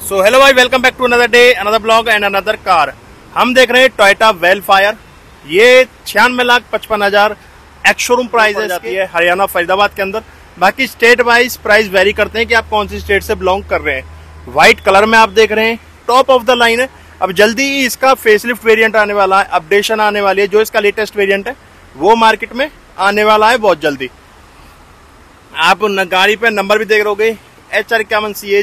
सो hello भाई, welcome back to another day, another blog and another car. हम देख रहे हैं टोयोटा वेलफायर। ये 96,55,000 एक्स शोरूम प्राइस जाती है हरियाणा फरीदाबाद के अंदर। बाकी स्टेट वाइज प्राइस वेरी करते हैं कि आप कौन सी स्टेट से बिलोंग कर रहे हैं। व्हाइट कलर में आप देख रहे हैं, टॉप ऑफ द लाइन है। अब जल्दी ही इसका फेसलिफ्ट वेरिएंट आने वाला है, अपडेशन आने वाली है। जो इसका लेटेस्ट वेरिएंट है वो मार्केट में आने वाला है बहुत जल्दी। आप गाड़ी पे नंबर भी देख रहे HR51CA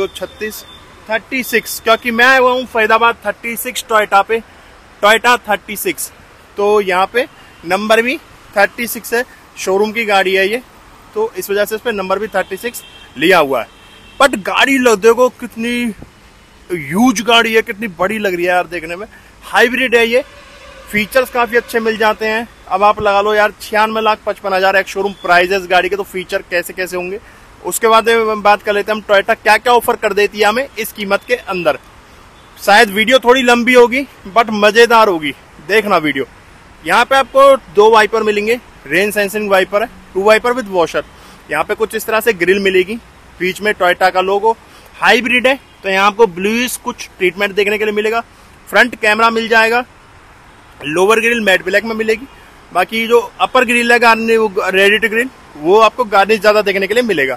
0036, क्योंकि मैं आया हुआ हूँ फरीदाबाद 36 टोयोटा पे, टोयोटा 36। तो यहाँ पे नंबर भी 36 है, शोरूम की गाड़ी है ये, तो इस वजह से इस पे नंबर भी 36 लिया हुआ है। बट गाड़ी देखो कितनी ह्यूज गाड़ी है, कितनी बड़ी लग रही है यार देखने में। हाइब्रिड है ये, फीचर्स काफी अच्छे मिल जाते हैं। अब आप लगा लो यार 96,55,000 एक शोरूम प्राइस है इस गाड़ी के, तो फीचर कैसे कैसे होंगे उसके बाद बात कर लेते हैं हम। टोयोटा क्या क्या ऑफर कर देती है हमें इस कीमत के अंदर। शायद वीडियो थोड़ी लंबी होगी बट मजेदार होगी, देखना वीडियो। यहाँ पे आपको 2 वाइपर मिलेंगे, रेन सेंसिंग वाइपर है, 2 वाइपर विद वॉशर। यहाँ पे कुछ इस तरह से ग्रिल मिलेगी, बीच में टोयोटा का लोगो। हाइब्रिड है तो यहाँ आपको ब्लूइश कुछ ट्रीटमेंट देखने के लिए मिलेगा। फ्रंट कैमरा मिल जाएगा, लोअर ग्रिल मैट ब्लैक में मिलेगी। बाकी जो अपर ग्रिल है रेडिट ग्रिल, वो आपको गार्निश ज्यादा देखने के लिए मिलेगा।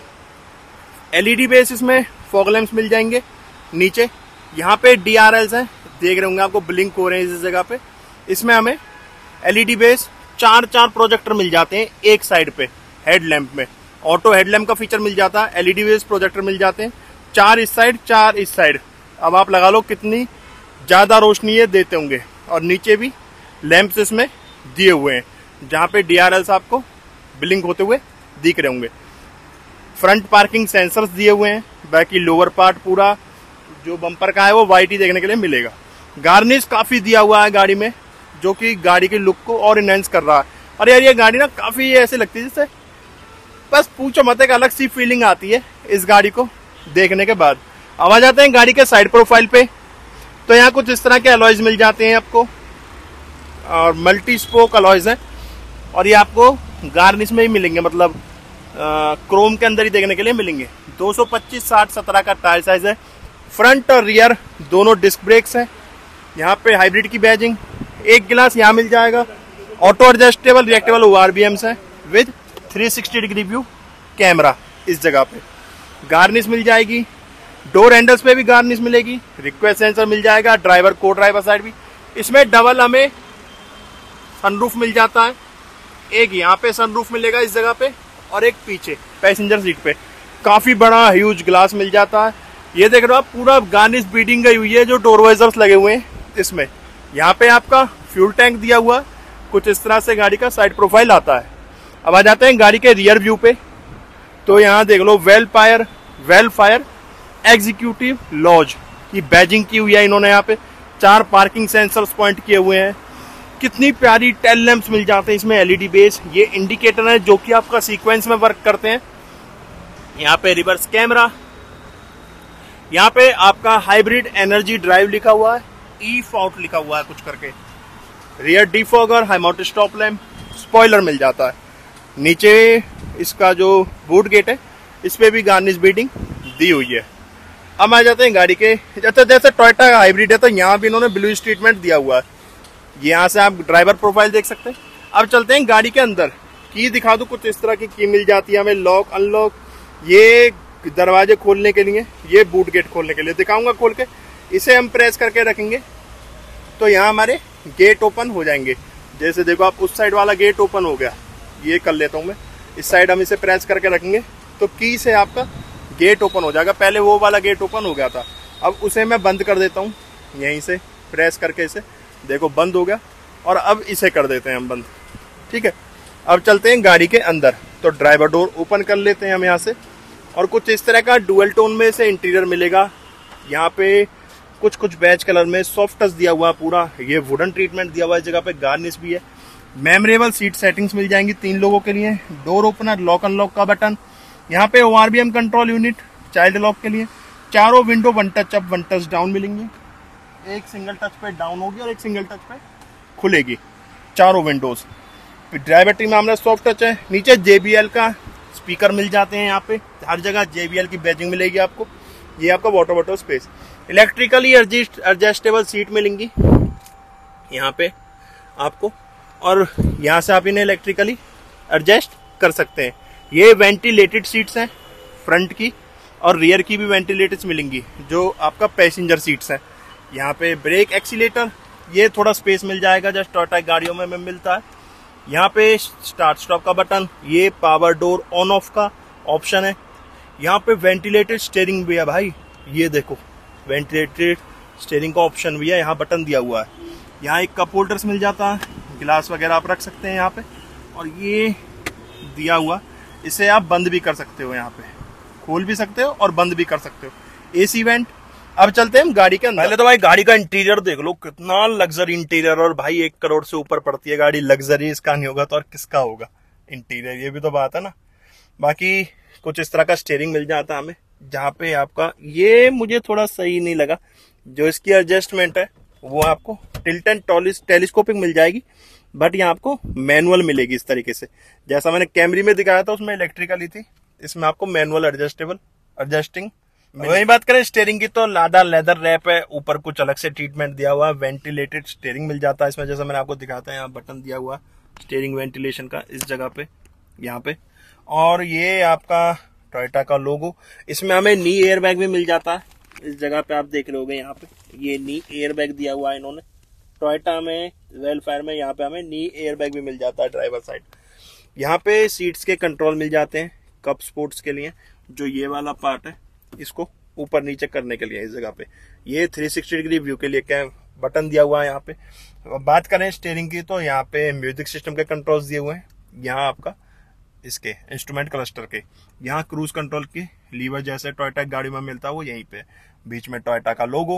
LED बेस इसमें फॉग लैंप्स मिल जाएंगे नीचे। यहाँ पे DRLs हैं, देख रहे होंगे आपको ब्लिंक हो रहे हैं इस जगह पे। इसमें हमें LED बेस 4 प्रोजेक्टर मिल जाते हैं एक साइड पे हेडलैम्प में। ऑटो हेडलैम्प का फीचर मिल जाता है, LED बेस प्रोजेक्टर मिल जाते हैं 4 इस साइड 4 इस साइड। अब आप लगा लो कितनी ज्यादा रोशनी ये देते होंगे। और नीचे भी लैंप्स इसमें दिए हुए हैं जहाँ पे DRLs आपको ब्लिंक होते हुए दिख रहे होंगे। फ्रंट पार्किंग सेंसर्स दिए हुए हैं। बाकी लोअर पार्ट पूरा जो बम्पर का है वो वाइट ही देखने के लिए मिलेगा। गार्निश काफी दिया हुआ है गाड़ी में, जो कि गाड़ी के लुक को और इनहेंस कर रहा है। और यार ये गाड़ी ना काफी ऐसे लगती है जैसे बस पूछो मत, एक अलग सी फीलिंग आती है इस गाड़ी को देखने के बाद। अब आ जाते हैं गाड़ी के साइड प्रोफाइल पे। तो यहाँ कुछ इस तरह के अलॉयज मिल जाते हैं आपको, और मल्टी स्पोक अलॉयज हैं। और ये आपको गार्निश में ही मिलेंगे, मतलब क्रोम के अंदर ही देखने के लिए मिलेंगे। 225/60/17 का टायर साइज है। फ्रंट और रियर दोनों डिस्क ब्रेक्स हैं। यहाँ पे हाइब्रिड की बैजिंग, एक गिलास यहाँ मिल जाएगा। ऑटो एडजस्टेबल रिएक्टेबल ORVMs है विद 360 डिग्री व्यू कैमरा इस जगह पे। गार्निश मिल जाएगी, डोर हैंडल्स पे भी गार्निश मिलेगी। रिक्वेस्ट सेंसर मिल जाएगा, ड्राइवर को ड्राइवर साइड भी। इसमें डबल हमें सनरूफ मिल जाता है, एक यहाँ पे सनरूफ मिलेगा इस जगह पे, और एक पीछे पैसेंजर सीट पे। काफी बड़ा ह्यूज ग्लास मिल जाता है। ये देख रहे हो आप, पूरा गार्निश बीडिंग गई हुई है, जो डोर वाइजर्स लगे हुए हैं इसमें। यहाँ पे आपका फ्यूल टैंक दिया हुआ है। कुछ इस तरह से गाड़ी का साइड प्रोफाइल आता है। अब आ जाते हैं गाड़ी के रियर व्यू पे। तो यहाँ देख लो वेलफायर एग्जीक्यूटिव लॉज की बैजिंग की हुई है इन्होंने। यहाँ पे 4 पार्किंग सेंसर्स पॉइंट किए हुए हैं। कितनी प्यारी टेल लैंप्स मिल जाते हैं इसमें, LED बेस। ये इंडिकेटर है जो कि आपका सीक्वेंस में वर्क करते हैं। यहाँ पे रिवर्स कैमरा, यहाँ पे आपका हाइब्रिड एनर्जी ड्राइव लिखा हुआ है, E-Fault लिखा हुआ है कुछ करके। Rear defogger, high mount stop lamp, spoiler मिल जाता है। नीचे इसका जो बूट गेट है इस पे भी गार्निश बीडिंग दी हुई है। अब आ जाते हैं गाड़ी के, जैसे टोयोटा का हाइब्रिड है तो यहाँ भी इन्होंने ब्लू ट्रीटमेंट दिया हुआ है। यहाँ से आप ड्राइवर प्रोफाइल देख सकते हैं। अब चलते हैं गाड़ी के अंदर। की दिखा दूं, कुछ इस तरह की मिल जाती है हमें। लॉक अनलॉक, ये दरवाजे खोलने के लिए, ये बूट गेट खोलने के लिए। दिखाऊंगा खोल के। इसे हम प्रेस करके रखेंगे तो यहाँ हमारे गेट ओपन हो जाएंगे। जैसे देखो आप, उस साइड वाला गेट ओपन हो गया, ये कर लेता हूँ मैं। इस साइड हम इसे प्रेस करके रखेंगे तो की से आपका गेट ओपन हो जाएगा। पहले वो वाला गेट ओपन हो गया था, अब उसे मैं बंद कर देता हूँ यहीं से प्रेस करके। इसे देखो बंद हो गया, और अब इसे कर देते हैं हम बंद। ठीक है, अब चलते हैं गाड़ी के अंदर। तो ड्राइवर डोर ओपन कर लेते हैं हम यहाँ से। और कुछ इस तरह का डुअल टोन में से इंटीरियर मिलेगा। यहाँ पे कुछ बैच कलर में सॉफ्ट टच दिया हुआ पूरा। ये वुडन ट्रीटमेंट दिया हुआ है, इस जगह पे गार्निश भी है। मेमोरेबल सीट सेटिंग्स मिल जाएंगी 3 लोगों के लिए। डोर ओपनर, लॉक अनलॉक का बटन, यहाँ पे ORVM control unit, child lock के लिए। चारों window 1 touch up 1 touch down मिलेंगी। एक सिंगल टच पे डाउन होगी और एक सिंगल टच पे खुलेगी चारों विंडोज। ड्राइवर ट्री में हमारा सॉफ्ट टच है। नीचे JBL का स्पीकर मिल जाते हैं। यहाँ पे हर जगह JBL की बैजिंग मिलेगी आपको। ये आपका water bottle space, electrically adjustable seat मिलेंगी यहाँ पे आपको, और यहाँ से आप इन्हें इलेक्ट्रिकली एडजस्ट कर सकते हैं। ये वेंटिलेटेड सीट्स हैं फ्रंट की, और रियर की भी वेंटिलेटेड मिलेंगी जो आपका पैसेंजर सीट्स हैं। यहाँ पे ब्रेक एक्सीलेटर, ये थोड़ा स्पेस मिल जाएगा जस्ट टोयोटा गाड़ियों में मिलता है। यहाँ पे स्टार्ट स्टॉप का बटन, ये पावर डोर ऑन ऑफ का ऑप्शन है। यहाँ पे वेंटिलेटेड स्टीयरिंग भी है भाई, ये देखो वेंटिलेटेड स्टीयरिंग का ऑप्शन भी है, यहाँ बटन दिया हुआ है। यहाँ एक कप होल्डर्स मिल जाता है, गिलास वगैरह आप रख सकते हैं यहाँ पे, और ये दिया हुआ, इसे आप बंद भी कर सकते हो, यहाँ पे खोल भी सकते हो और बंद भी कर सकते हो। AC vent. अब चलते हैं हम गाड़ी के अंदर। पहले तो भाई गाड़ी का इंटीरियर देख लो, कितना लग्जरी इंटीरियर, और भाई 1 करोड़ से ऊपर पड़ती है गाड़ी, लग्जरी इसका नहीं होगा तो और किसका होगा इंटीरियर, ये भी तो बात है ना। बाकी कुछ इस तरह का स्टीयरिंग मिल जाता है हमें, जहाँ पे आपका ये मुझे थोड़ा सही नहीं लगा, जो इसकी एडजस्टमेंट है वो आपको टिल्ट एंड टेलीस्कोपिक मिल जाएगी, बट यहाँ आपको मैनुअल मिलेगी इस तरीके से। जैसा मैंने कैमरी में दिखाया था उसमें इलेक्ट्रिकली थी, इसमें आपको मैनुअल एडजस्टिंग। वही बात करें स्टीयरिंग की तो लादा लेदर रैप है, ऊपर कुछ अलग से ट्रीटमेंट दिया हुआ है, वेंटिलेटेड स्टीयरिंग मिल जाता है इसमें, जैसा मैंने आपको दिखाता है, यहाँ बटन दिया हुआ स्टीयरिंग वेंटिलेशन का इस जगह पे, यहाँ पे। और ये आपका टोयोटा का लोगो, इसमें हमें नी एयर बैग भी मिल जाता है, इस जगह पे आप देख रहे होगे, यहाँ पे ये नी एयर बैग दिया हुआ है इन्होंने टोयोटा में, वेलफेयर में, यहाँ पे हमें नी एयर बैग भी मिल जाता है ड्राइवर साइड। यहाँ पे सीट्स के कंट्रोल मिल जाते हैं कप स्पोर्ट्स के लिए, जो ये वाला पार्ट है इसको ऊपर नीचे करने के लिए, इस जगह पे ये 360 डिग्री व्यू के लिए क्या बटन दिया हुआ है यहाँ पे। बात करें स्टीयरिंग की तो यहाँ पे म्यूजिक सिस्टम के कंट्रोल्स दिए हुए हैं, यहाँ आपका इसके इंस्ट्रूमेंट क्लस्टर के, यहाँ क्रूज कंट्रोल की लीवर जैसे टोयोटा गाड़ी में मिलता है वो यहीं पे, बीच में टोयोटा का लोगो।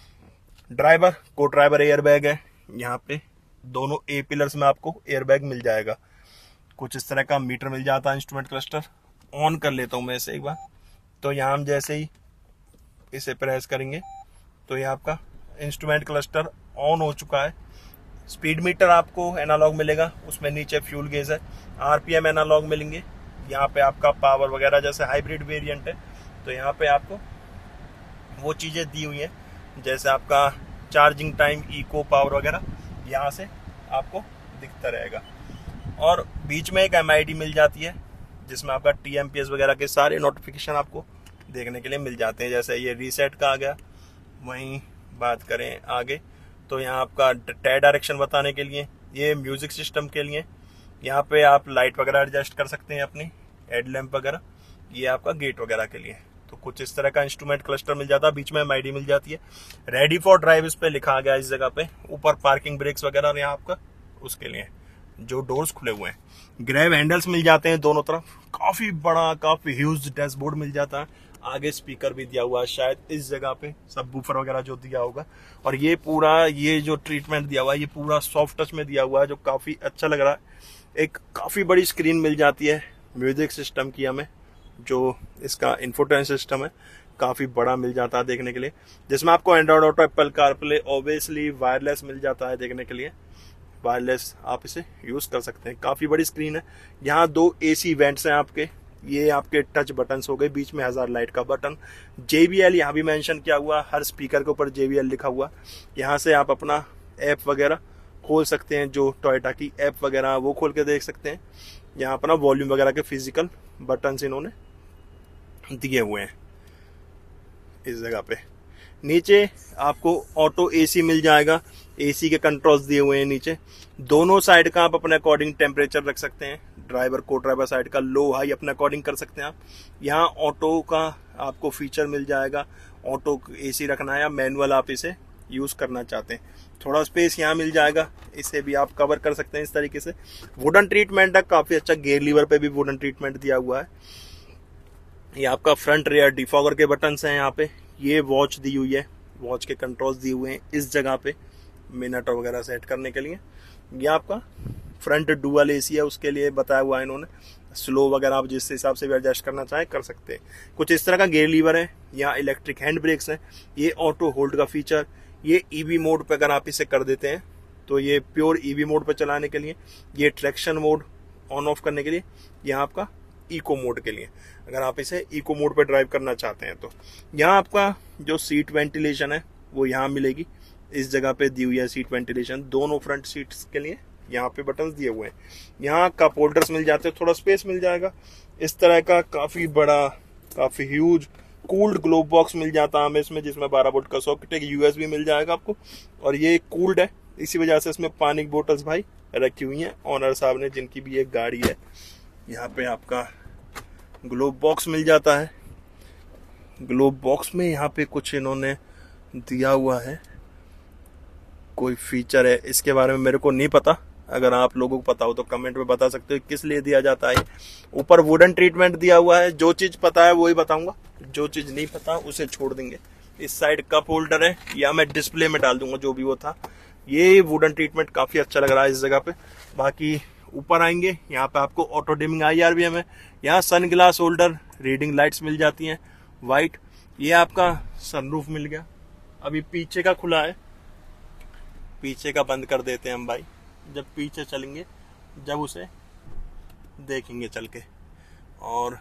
ड्राइवर को ड्राइवर एयर बैग है, यहाँ पे दोनों ए पिलर्स में आपको एयर बैग मिल जाएगा। कुछ इस तरह का मीटर मिल जाता है, इंस्ट्रूमेंट क्लस्टर ऑन कर लेता हूं मैं इसे एक बार, तो यहाँ हम जैसे ही इसे प्रेस करेंगे तो ये आपका इंस्ट्रूमेंट क्लस्टर ऑन हो चुका है। स्पीड मीटर आपको एनालॉग मिलेगा, उसमें नीचे फ्यूल गेज है, आरपीएम एनालॉग मिलेंगे। यहाँ पे आपका पावर वगैरह, जैसे हाइब्रिड वेरिएंट है तो यहाँ पे आपको वो चीजें दी हुई हैं, जैसे आपका चार्जिंग टाइम, इको पावर वगैरह यहाँ से आपको दिखता रहेगा। और बीच में एक एमआईडी मिल जाती है जिसमें आपका टीएमपीएस वगैरह के सारे नोटिफिकेशन आपको देखने के लिए मिल जाते हैं, जैसे ये रीसेट का आ गया। वहीं बात करें आगे तो यहाँ आपका टायर डायरेक्शन बताने के लिए, ये म्यूजिक सिस्टम के लिए, यहाँ पे आप लाइट वगैरह एडजस्ट कर सकते हैं अपनी, हेड लैम्प वगैरह, ये आपका गेट वगैरह के लिए। तो कुछ इस तरह का इंस्ट्रूमेंट क्लस्टर मिल जाता है, बीच में एमआईडी मिल जाती है। रेडी फॉर ड्राइव इस पे लिखा गया इस जगह पे, ऊपर पार्किंग ब्रेक्स वगैरह, और यहाँ आपका उसके लिए जो डोर्स खुले हुए हैं। ग्रैब हैंडल्स मिल जाते हैं दोनों तरफ, काफी बड़ा, काफी ह्यूज डैशबोर्ड मिल जाता है। आगे स्पीकर भी दिया हुआ है, शायद इस जगह पे सबवूफर वगैरह जो दिया होगा। और ये पूरा, ये जो ट्रीटमेंट दिया हुआ है ये पूरा सॉफ्ट टच में दिया हुआ है, जो काफी अच्छा लग रहा है। एक काफी बड़ी स्क्रीन मिल जाती है म्यूजिक सिस्टम की हमें, जो इसका इन्फोटेन सिस्टम है काफी बड़ा मिल जाता है देखने के लिए, जिसमें आपको Android auto, Apple CarPlay, obviously wireless मिल जाता है देखने के लिए, वायरलेस आप इसे यूज कर सकते हैं। काफी बड़ी स्क्रीन है। यहाँ 2 एसी वेंट्स हैं आपके, ये आपके टच बटन्स हो गए, बीच में हजार लाइट का बटन। JBL यहाँ भी मेंशन किया हुआ, हर स्पीकर के ऊपर JBL लिखा हुआ। यहाँ से आप अपना ऐप वगैरह खोल सकते हैं, जो टोयोटा की ऐप वगैरह वो खोल के देख सकते हैं। यहाँ अपना वॉल्यूम वगैरह के फिजिकल बटन्स इन्होंने दिए हुए हैं इस जगह पे। नीचे आपको ऑटो AC मिल जाएगा, AC के कंट्रोल्स दिए हुए हैं नीचे। दोनों साइड का आप अपने अकॉर्डिंग टेम्परेचर रख सकते हैं, ड्राइवर को ड्राइवर साइड का लो हाई अपने अकॉर्डिंग कर सकते हैं आप। यहाँ ऑटो का आपको फीचर मिल जाएगा, ऑटो AC रखना है या मैनुअल आप इसे यूज करना चाहते हैं। थोड़ा स्पेस यहाँ मिल जाएगा, इसे भी आप कवर कर सकते हैं इस तरीके से। वुडन ट्रीटमेंट है काफी अच्छा, गेयर लीवर पे भी वुडन ट्रीटमेंट दिया हुआ है। ये आपका फ्रंट रियर डिफॉगर के बटन्स हैं यहाँ पे। ये वॉच दी हुई है, वॉच के कंट्रोल्स दिए हुए हैं इस जगह पे, मिनट वगैरह सेट करने के लिए। ये आपका फ्रंट डुअल AC है, उसके लिए बताया हुआ है इन्होंने। स्लो वगैरह आप जिस हिसाब से भी एडजस्ट करना चाहें कर सकते हैं। कुछ इस तरह का गेयर लीवर है, यहाँ इलेक्ट्रिक हैंड ब्रेक्स हैं, ये ऑटो होल्ड का फीचर। ये EV मोड पे अगर आप इसे कर देते हैं तो ये प्योर EV मोड पे चलाने के लिए। ये ट्रैक्शन मोड ऑन ऑफ करने के लिए। यहाँ आपका इको मोड के लिए, अगर आप इसे इको मोड पे ड्राइव करना चाहते हैं तो। यहाँ आपका जो सीट वेंटिलेशन है वो यहाँ मिलेगी, इस जगह पे दी हुई है सीट वेंटिलेशन, दोनों फ्रंट सीट्स के लिए यहाँ पे बटन्स दिए हुए हैं। यहाँ कप होल्डर्स मिल जाते हैं, थोड़ा स्पेस मिल जाएगा। इस तरह का काफी बड़ा, काफी ह्यूज कूल्ड ग्लोब बॉक्स मिल जाता है हमें इसमें, जिसमें 12 वोल्ट का सॉकेट, एक यूएसबी मिल जाएगा आपको, और ये कूल्ड है, इसी वजह से इसमें पानी की बोतल्स भाई रखी हुई हैं ऑनर साहब ने, जिनकी भी एक गाड़ी है। यहाँ पे आपका ग्लोब बॉक्स मिल जाता है। ग्लोब बॉक्स में यहाँ पे कुछ इन्होंने दिया हुआ है, कोई फीचर है, इसके बारे में मेरे को नहीं पता, अगर आप लोगों को पता हो तो कमेंट में बता सकते हो किस लिए दिया जाता है। ऊपर वुडन ट्रीटमेंट दिया हुआ है, जो चीज पता है वही बताऊंगा, जो चीज नहीं पता उसे छोड़ देंगे। इस साइड कप होल्डर है, या मैं डिस्प्ले में डाल दूंगा जो भी वो था। ये वुडन ट्रीटमेंट काफी अच्छा लग रहा है इस जगह पे। बाकी ऊपर आएंगे, यहाँ पे आपको ऑटो डिमिंग IRBM है, यहाँ sunglass holder, reading lights मिल जाती हैं वाइट। ये आपका सनरूफ मिल गया। अभी पीछे का खुला है, पीछे का बंद कर देते हैं हम भाई, जब पीछे चलेंगे जब उसे देखेंगे चल के। और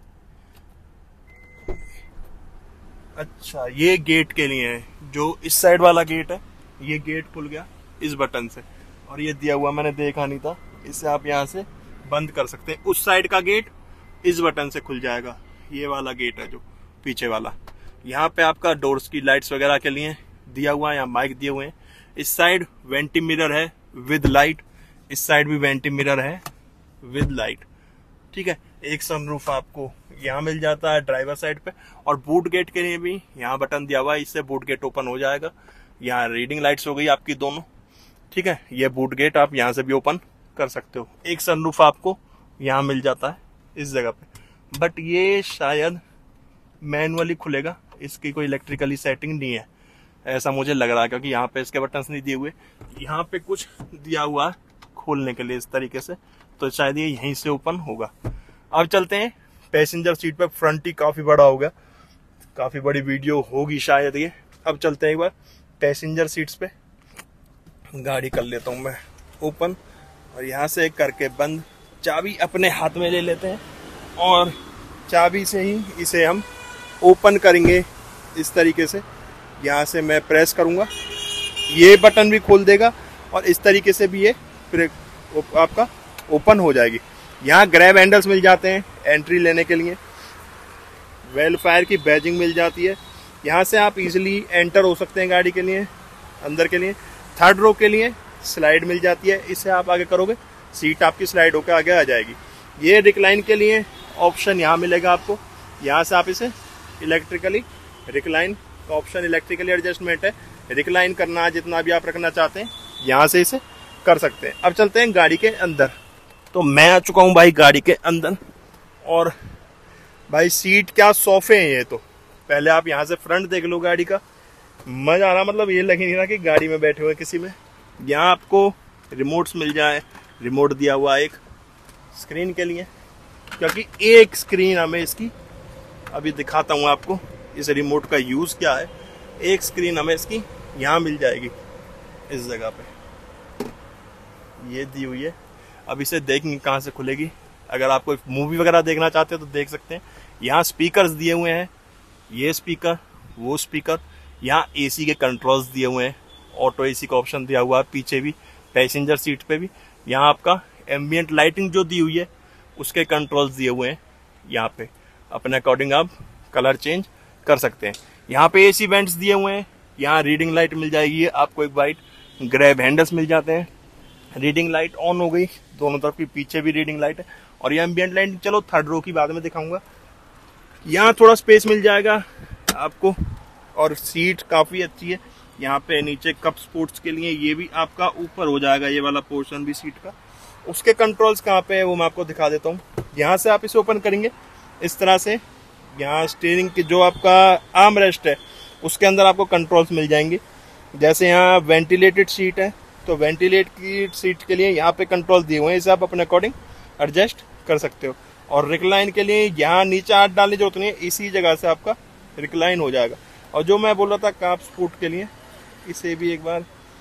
अच्छा, ये गेट के लिए है, जो इस साइड वाला गेट है, ये गेट खुल गया इस बटन से, और ये दिया हुआ मैंने देखा नहीं था, इससे आप यहाँ से बंद कर सकते हैं। उस साइड का गेट इस बटन से खुल जाएगा, ये वाला गेट है जो पीछे वाला। यहाँ पे आपका डोर्स की लाइट्स वगैरह के लिए दिया हुआ है, यहाँ माइक दिए हुए हैं। इस साइड वेंटी मिरर है विद लाइट, इस साइड भी वेंटी मिरर है विद लाइट, ठीक है। एक सनरूफ आपको यहाँ मिल जाता है ड्राइवर साइड पे, और बूट गेट के लिए भी यहाँ बटन दिया हुआ है, इससे बूट गेट ओपन हो जाएगा। यहाँ रीडिंग लाइट्स हो गई आपकी दोनों, ठीक है। ये बूट गेट आप यहाँ से भी ओपन कर सकते हो। एक सनरूफ आपको यहाँ मिल जाता है इस जगह पे, बट ये शायद मैनुअली खुलेगा, इसकी कोई इलेक्ट्रिकली सेटिंग नहीं है ऐसा मुझे लग रहा है, क्योंकि यहाँ पे इसके बटन्स नहीं दिए हुए। यहाँ पे कुछ दिया हुआ है खोलने के लिए इस तरीके से, तो शायद ये यहीं से ओपन होगा। अब चलते हैं पैसेंजर सीट पे। फ्रंट ही काफी बड़ा होगा, काफी बड़ी वीडियो होगी शायद ये। अब चलते हैं एक बार पैसेंजर सीट्स पे, गाड़ी कर लेता हूँ मैं ओपन, और यहाँ से करके बंद। चाबी अपने हाथ में ले लेते हैं, और चाबी से ही इसे हम ओपन करेंगे इस तरीके से। यहाँ से मैं प्रेस करूंगा, ये बटन भी खोल देगा, और इस तरीके से भी ये फिर आपका ओपन हो जाएगी। यहाँ ग्रैब हैंडल्स मिल जाते हैं एंट्री लेने के लिए, वेल फायर की बैजिंग मिल जाती है। यहाँ से आप इजीली एंटर हो सकते हैं गाड़ी के लिए, अंदर के लिए। थर्ड रो के लिए स्लाइड मिल जाती है, इससे आप आगे करोगे सीट आपकी स्लाइड होकर आगे आ जाएगी। ये रिक्लाइन के लिए ऑप्शन यहाँ मिलेगा आपको, यहाँ से आप इसे इलेक्ट्रिकली रिक्लाइन का ऑप्शन, इलेक्ट्रिकली एडजस्टमेंट है, रिक्लाइन करना जितना भी आप रखना चाहते हैं यहाँ से इसे कर सकते हैं। अब चलते हैं गाड़ी के अंदर। तो मैं आ चुका हूँ भाई गाड़ी के अंदर, और भाई सीट क्या सोफे हैं ये। तो पहले आप यहाँ से फ्रंट देख लो गाड़ी का, मजा आ रहा, मतलब ये लग ही नहीं रहा कि गाड़ी में बैठे हुए किसी में। यहाँ आपको रिमोट्स मिल जाए, रिमोट दिया हुआ एक स्क्रीन के लिए, क्योंकि एक स्क्रीन हमें इसकी, अभी दिखाता हूँ आपको इस रिमोट का यूज क्या है। एक स्क्रीन हमें इसकी यहाँ मिल जाएगी इस जगह पे, ये दी हुई है। अब इसे देखेंगे कहाँ से खुलेगी। अगर आप कोई मूवी वगैरह देखना चाहते हो तो देख सकते हैं। यहाँ स्पीकर्स दिए हुए हैं, ये स्पीकर, वो स्पीकर। यहाँ एसी के कंट्रोल्स दिए हुए हैं, ऑटो एसी का ऑप्शन दिया हुआ है पीछे भी, पैसेंजर सीट पे भी। यहाँ आपका एम्बियंट लाइटिंग जो दी हुई है उसके कंट्रोल्स दिए हुए हैं, यहाँ पे अपने अकॉर्डिंग आप कलर चेंज कर सकते हैं। यहाँ पे एसी वेंट्स दिए हुए हैं, यहाँ रीडिंग लाइट मिल जाएगी आपको एक वाइट, ग्रैब हैंडल्स मिल जाते हैं, रीडिंग लाइट ऑन हो गई दोनों तरफ की, पीछे भी रीडिंग लाइट है। और ये एम्बियंट लाइट, चलो थर्ड रो की बाद में दिखाऊंगा। यहाँ थोड़ा स्पेस मिल जाएगा आपको, और सीट काफी अच्छी है। यहाँ पे नीचे कप स्पोर्ट्स के लिए ये भी आपका ऊपर हो जाएगा, ये वाला पोर्शन भी सीट का। उसके कंट्रोल्स कहाँ पे है वो मैं आपको दिखा देता हूँ। यहाँ से आप इसे ओपन करेंगे इस तरह से, यहाँ स्टीयरिंग की जो आपका आर्म रेस्ट है उसके अंदर आपको कंट्रोल्स मिल जाएंगे। जैसे यहाँ वेंटिलेटेड सीट है, तो वेंटिलेट की सीट के लिए यहाँ पे कंट्रोल दिए हुए हैं, इसे आप अपने अकॉर्डिंग एडजस्ट कर सकते हो। और रिक्लाइन के लिए यहाँ नीचे हाथ डालने जरूरत नहीं है, इसी जगह से आपका रिक्लाइन हो जाएगा। और जो मैं बोल रहा था काप स्पोर्ट के लिए, इसे भी एक बार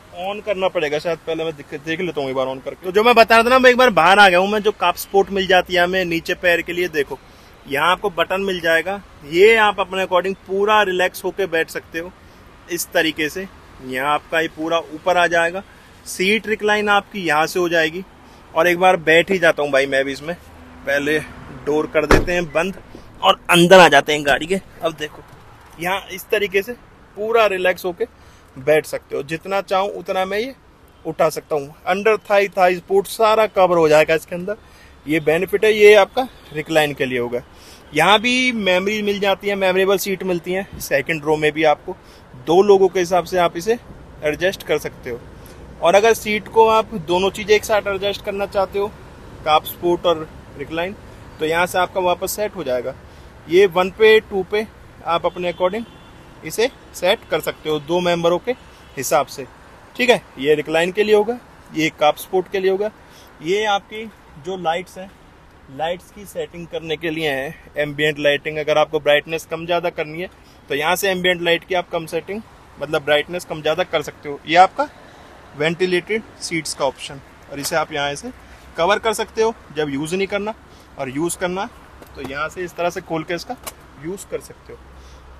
ऑन करना पड़ेगा शायद, पहले मैं देख लेता हूँ एक बार ऑन करके। तो जो मैं बता रहा था ना, मैं एक बार बाहर आ गया हूँ मैं, जो काप स्पोर्ट मिल जाती है हमें नीचे पैर के लिए, देखो यहाँ आपको बटन मिल जाएगा, ये आप अपने अकॉर्डिंग पूरा रिलैक्स होके बैठ सकते हो इस तरीके से। यहाँ आपका ये पूरा ऊपर आ जाएगा, सीट रिक्लाइन आपकी यहाँ से हो जाएगी। और एक बार बैठ ही जाता हूँ भाई मैं भी इसमें, पहले डोर कर देते हैं बंद और अंदर आ जाते हैं गाड़ी के। अब देखो यहाँ इस तरीके से पूरा रिलैक्स होके बैठ सकते हो, जितना चाहूँ उतना मैं ये उठा सकता हूँ। अंडर थाई सपोर्ट सारा कवर हो जाएगा इसके अंदर, ये बेनिफिट है। ये आपका रिक्लाइन के लिए होगा। यहाँ भी मेमोरी मिल जाती है, मेमोरेबल सीट मिलती है। सेकंड रो में भी आपको 2 लोगों के हिसाब से आप इसे एडजस्ट कर सकते हो। और अगर सीट को आप दोनों चीजें एक साथ एडजस्ट करना चाहते हो, काप स्पोर्ट और रिक्लाइन, तो यहाँ से आपका वापस सेट हो जाएगा। ये 1 पे 2 पे आप अपने अकॉर्डिंग इसे सेट कर सकते हो 2 मेंबरों के हिसाब से, ठीक है। ये रिक्लाइन के लिए होगा, ये काप स्पोर्ट के लिए होगा। ये आपकी जो लाइट्स हैं, लाइट्स की सेटिंग करने के लिए है, एम्बिएंट लाइटिंग। अगर आपको ब्राइटनेस कम ज़्यादा करनी है तो यहाँ से एम्बिएंट लाइट की आप कम सेटिंग, मतलब ब्राइटनेस कम ज़्यादा कर सकते हो। ये आपका वेंटिलेटेड सीट्स का ऑप्शन, और इसे आप यहाँ से कवर कर सकते हो जब यूज़ नहीं करना, और यूज़ करना तो यहाँ से इस तरह से खोल के इसका यूज़ कर सकते हो,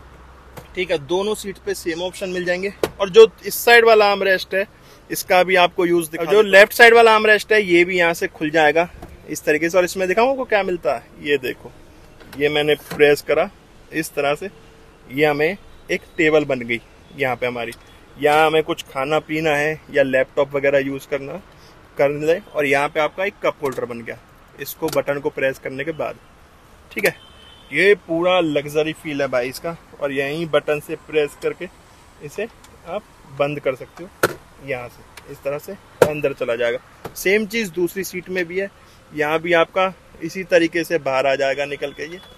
ठीक है। दोनों सीट पे सेम ऑप्शन मिल जाएंगे। और जो इस साइड वाला आर्म रेस्ट है, इसका भी आपको यूज दिखा, जो लेफ्ट साइड वाला आर्म रेस्ट है ये भी यहाँ से खुल जाएगा इस तरीके से। और इसमें दिखाऊं आपको क्या मिलता है, ये देखो, ये मैंने प्रेस करा इस तरह से, ये हमें एक टेबल बन गई यहाँ पे हमारी। यहाँ हमें कुछ खाना पीना है या लैपटॉप वगैरह यूज कर ले, और यहाँ पे आपका एक कप होल्डर बन गया इसको बटन को प्रेस करने के बाद, ठीक है। ये पूरा लग्जरी फील है भाई इसका। और यहीं बटन से प्रेस करके इसे आप बंद कर सकते हो, यहाँ से इस तरह से अंदर चला जाएगा। सेम चीज़ दूसरी सीट में भी है, यहाँ भी आपका इसी तरीके से बाहर आ जाएगा निकल के ये,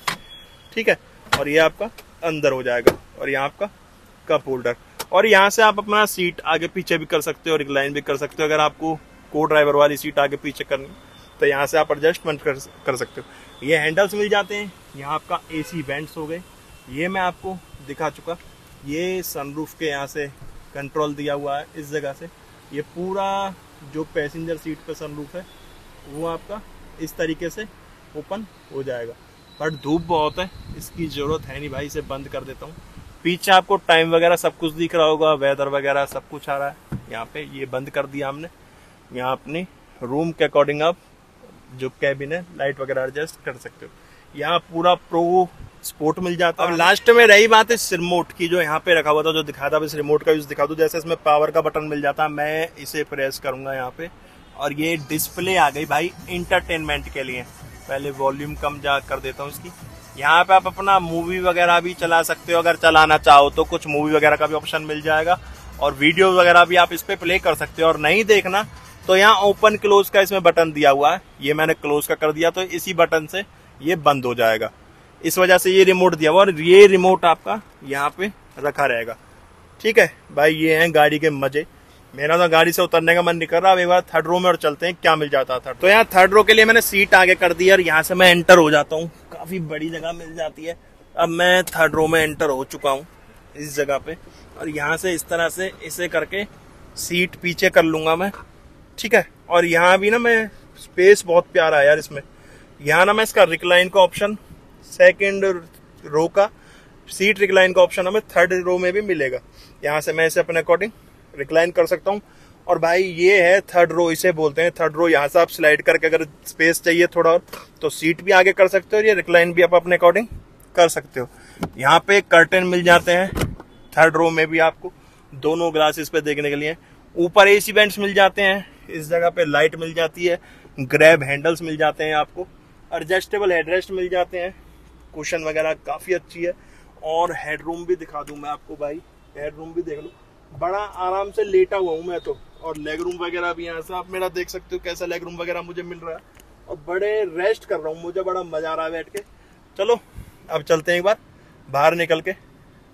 ठीक है। और ये आपका अंदर हो जाएगा, और यहाँ आपका कप होल्डर। और यहाँ से आप अपना सीट आगे पीछे भी कर सकते हो, रिक्लाइन भी कर सकते हो। अगर आपको को ड्राइवर वाली सीट आगे पीछे करनी तो यहाँ से आप एडजस्टमेंट कर सकते हो। ये हैंडल्स मिल जाते हैं। यहाँ आपका एसी वेंट्स हो गए, ये मैं आपको दिखा चुका। ये सनरूफ के यहाँ से कंट्रोल दिया हुआ है इस जगह से। ये पूरा जो पैसेंजर सीट पे सनरूफ है वो आपका इस तरीके से ओपन हो जाएगा। बट धूप बहुत है, इसकी जरूरत है नहीं भाई, इसे बंद कर देता हूँ। पीछे आपको टाइम वगैरह सब कुछ दिख रहा होगा, वेदर वगैरह सब कुछ आ रहा है यहाँ पे। ये बंद कर दिया हमने। यहाँ अपने रूम के अकॉर्डिंग आप जो कैबिन है लाइट वगैरह एडजस्ट कर सकते हो। यहाँ पूरा प्रो स्पोर्ट मिल जाता है। अब लास्ट में रही बात इस रिमोट की, जो यहाँ पे रखा हुआ था, जो दिखा था, इस रिमोट का यूज दिखा दूं। जैसे इसमें पावर का बटन मिल जाता है, मैं इसे प्रेस करूंगा यहाँ पे, और ये डिस्प्ले आ गई भाई इंटरटेनमेंट के लिए। पहले वॉल्यूम कम जा कर देता हूँ इसकी। यहाँ पे आप अपना मूवी वगैरह भी चला सकते हो, अगर चलाना चाहो तो कुछ मूवी वगैरह का भी ऑप्शन मिल जाएगा, और वीडियो वगैरह भी आप इस पे प्ले कर सकते हो। और नहीं देखना तो यहाँ ओपन क्लोज का इसमें बटन दिया हुआ है, ये मैंने क्लोज का कर दिया, तो इसी बटन से ये बंद हो जाएगा। इस वजह से ये रिमोट दिया हुआ, और ये रिमोट आपका यहाँ पे रखा रहेगा, ठीक है भाई। ये हैं गाड़ी के मजे। मेरा तो गाड़ी से उतरने का मन नहीं कर रहा। अब एक बार थर्ड रो में और चलते हैं क्या मिल जाता है। तो यहाँ थर्ड रो के लिए मैंने सीट आगे कर दी, और यहाँ से मैं एंटर हो जाता हूँ। काफी बड़ी जगह मिल जाती है। अब मैं थर्ड रो में एंटर हो चुका हूँ इस जगह पे, और यहाँ से इस तरह से इसे करके सीट पीछे कर लूंगा मैं, ठीक है। और यहाँ भी ना मैं स्पेस बहुत प्यारा है यार इसमें। यहाँ ना मैं इसका रिक्लाइन का ऑप्शन, सेकंड रो का सीट रिक्लाइन का ऑप्शन हमें थर्ड रो में भी मिलेगा। यहाँ से मैं इसे अपने अकॉर्डिंग रिक्लाइन कर सकता हूँ। और भाई ये है थर्ड रो, इसे बोलते हैं थर्ड रो। यहाँ से आप स्लाइड करके अगर स्पेस चाहिए थोड़ा और, तो सीट भी आगे कर सकते हो, और ये रिक्लाइन भी आप अपने अकॉर्डिंग कर सकते हो। यहाँ पे कर्टेन मिल जाते हैं थर्ड रो में भी आपको, दोनों ग्लासेस पे देखने के लिए। ऊपर एसी वेंट्स मिल जाते हैं, इस जगह पे लाइट मिल जाती है, ग्रैब हैंडल्स मिल जाते हैं आपको, एडजस्टेबल हेडरेस्ट मिल जाते हैं, कुशन वगैरह काफी अच्छी है। और हेडरूम भी दिखा दूं मैं आपको भाई, हेडरूम भी देख लो, बड़ा आराम से लेटा हुआ हूं मैं तो। और लेग रूम वगैरह भी यहाँ से आप मेरा देख सकते हो कैसा लेग रूम वगैरह मुझे मिल रहा है, और बड़े रेस्ट कर रहा हूँ, मुझे बड़ा मजा आ रहा है बैठ के। चलो अब चलते हैं एक बार बाहर निकल के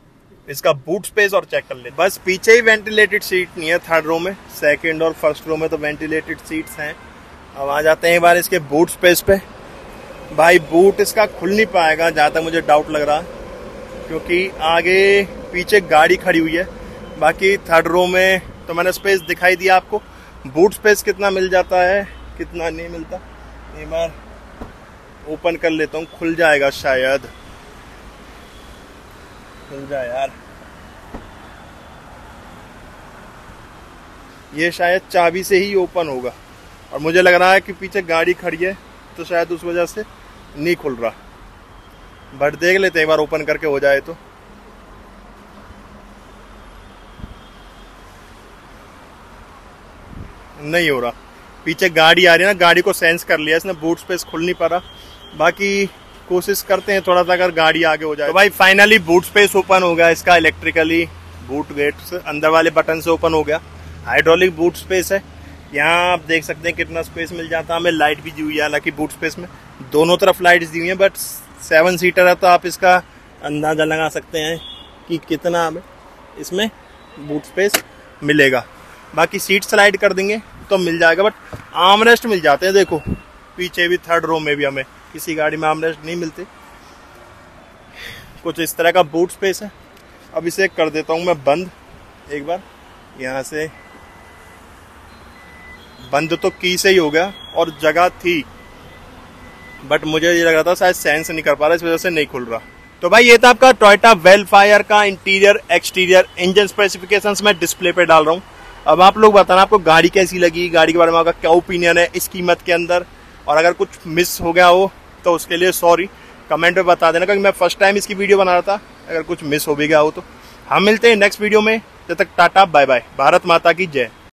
इसका बूट स्पेस और चेक कर ले। बस पीछे ही वेंटिलेटेड सीट नहीं है थर्ड रो में, सेकंड और फर्स्ट रो में तो वेंटिलेटेड सीट्स हैं। अब आ जाते हैं एक बार इसके बूट स्पेस पे। भाई बूट इसका खुल नहीं पाएगा जहाँ तक मुझे डाउट लग रहा, क्योंकि आगे पीछे गाड़ी खड़ी हुई है। बाकी थर्ड रो में तो मैंने स्पेस दिखाई दिया आपको। बूट स्पेस कितना मिल जाता है, कितना नहीं मिलता, एक बार ओपन कर लेता हूँ, खुल जाएगा शायद, खुल जाए यार। ये शायद चाबी से ही ओपन होगा और मुझे लग रहा है कि पीछे गाड़ी खड़ी है तो शायद उस वजह से नहीं खुल रहा, बट देख लेते हैं एक बार ओपन करके हो जाए तो। नहीं हो रहा, पीछे गाड़ी आ रही है ना, गाड़ी को सेंस कर लिया इसने, बूट स्पेस खुल नहीं पा रहा। बाकी कोशिश करते हैं थोड़ा सा, अगर गाड़ी आगे हो जाए तो। भाई फाइनली बूट स्पेस ओपन हो गया इसका, इलेक्ट्रिकली बूट गेट से अंदर वाले बटन से ओपन हो गया। हाइड्रोलिक बूट स्पेस है, यहाँ आप देख सकते हैं कितना स्पेस मिल जाता है हमें। लाइट भी दी हुई है, हालांकि बूट स्पेस में दोनों तरफ लाइट्स दी हुई हैं, बट 7 सीटर है तो आप इसका अंदाजा लगा सकते हैं कि कितना हमें इसमें बूट स्पेस मिलेगा। बाकी सीट स्लाइड कर देंगे तो मिल जाएगा, बट आर्मरेस्ट मिल जाते हैं। देखो पीछे भी, थर्ड रो में भी हमें किसी गाड़ी में आर्मरेस्ट नहीं मिलते। कुछ इस तरह का बूट स्पेस है। अब इसे कर देता हूं मैं बंद, एक बार यहां से बंद तो की से ही हो गया, और जगह थी बट मुझे ये लग रहा था शायद सेंस नहीं कर पा रहा, इस वजह से नहीं खुल रहा। तो भाई ये था आपका टोयोटा वेलफायर का इंटीरियर एक्सटीरियर इंजन स्पेसिफिकेशंस मैं डिस्प्ले पे डाल रहा हूँ। अब आप लोग बताना आपको गाड़ी कैसी लगी, गाड़ी के बारे में आपका क्या ओपिनियन है इस कीमत के अंदर, और अगर कुछ मिस हो गया हो तो उसके लिए सॉरी, कमेंट में बता देना, क्योंकि मैं फर्स्ट टाइम इसकी वीडियो बना रहा था, अगर कुछ मिस हो भी गया हो तो। हम मिलते हैं नेक्स्ट वीडियो में, जब तक टाटा बाय बाय, भारत माता की जय।